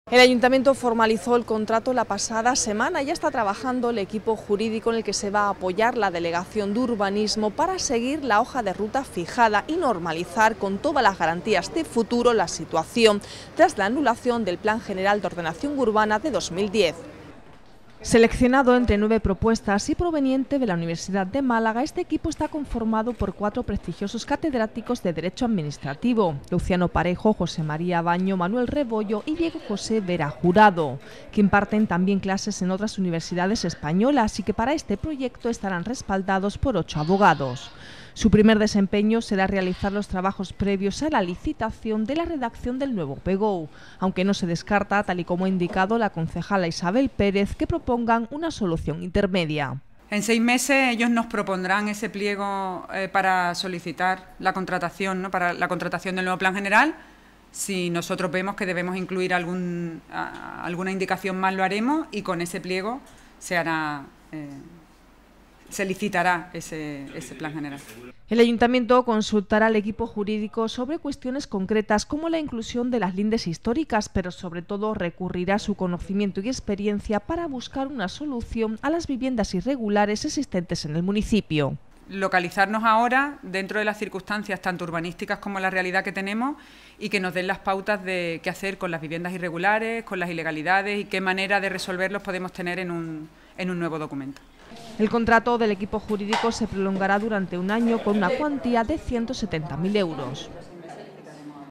El Ayuntamiento formalizó el contrato la pasada semana y ya está trabajando el equipo jurídico en el que se va a apoyar la Delegación de Urbanismo para seguir la hoja de ruta fijada y normalizar con todas las garantías de futuro la situación tras la anulación del Plan General de Ordenación Urbana de 2010. Seleccionado entre 9 propuestas y proveniente de la Universidad de Málaga, este equipo está conformado por 4 prestigiosos catedráticos de Derecho Administrativo: Luciano Parejo, José María Baño, Manuel Rebollo y Diego José Vera Jurado, que imparten también clases en otras universidades españolas y que para este proyecto estarán respaldados por 8 abogados. Su primer desempeño será realizar los trabajos previos a la licitación de la redacción del nuevo PGOU, aunque no se descarta, tal y como ha indicado la concejala Isabel Pérez, que propongan una solución intermedia. En 6 meses ellos nos propondrán ese pliego para solicitar la contratación, ¿no? Para la contratación del nuevo plan general. Si nosotros vemos que debemos incluir alguna indicación más, lo haremos, y con ese pliego se licitará ese plan general. El Ayuntamiento consultará al equipo jurídico sobre cuestiones concretas como la inclusión de las lindes históricas, pero sobre todo recurrirá a su conocimiento y experiencia para buscar una solución a las viviendas irregulares existentes en el municipio. Localizarnos ahora dentro de las circunstancias tanto urbanísticas como la realidad que tenemos, y que nos den las pautas de qué hacer con las viviendas irregulares, con las ilegalidades, y qué manera de resolverlos podemos tener en un nuevo documento. El contrato del equipo jurídico se prolongará durante un año con una cuantía de 170.000 euros.